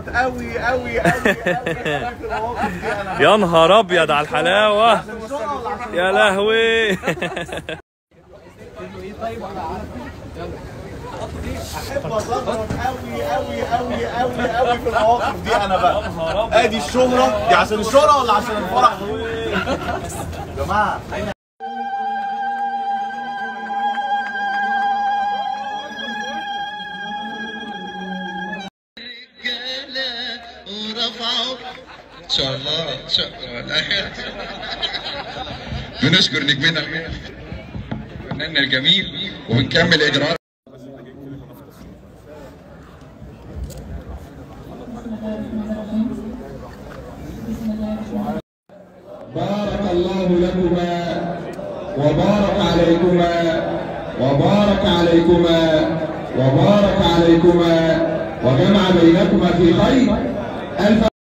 مبسوط قوي قوي قوي قوي في المواقف دي انا. يا نهار ابيض على الحلاوه، يا لهوي. احب اظبط قوي قوي قوي قوي قوي في المواقف دي انا بقى. ادي الشهرة دي عشان الشهرة ولا عشان الفرح؟ يا جماعة ان شاء الله ان شاء الله. بنشكر نجمنا فناننا الجميل وبنكمل اجراءات. بارك الله لكما وبارك عليكما وبارك عليكما وبارك عليكما وجمع بينكما في خير.